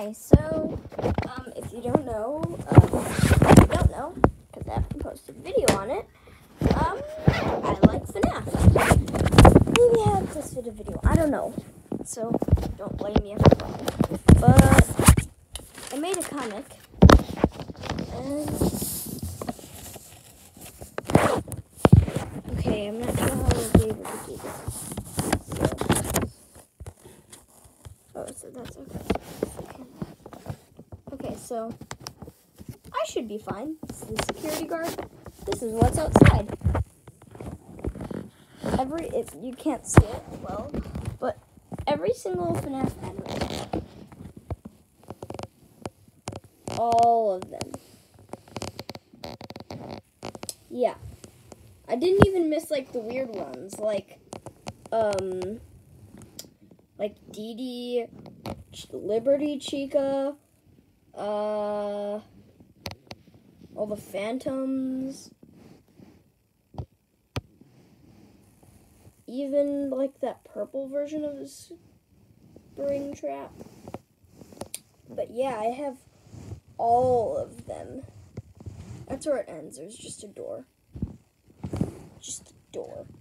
Hi, so, if you don't know, because I haven't posted a video on it, I like FNAF. Maybe I have posted a video, I don't know, so don't blame me if I'm wrong. But, I made a comic, and, okay, I'm not sure how I'll be able to do this. So that's okay. Okay, so I should be fine. This is the security guard. This is what's outside. If you can't see it well, but every single FNAF animal, all of them. Yeah, I didn't even miss like the weird ones, like Dee Dee, Liberty Chica, all the Phantoms, even like that purple version of the Springtrap. But yeah, I have all of them. That's where it ends. There's just a door. Just a door.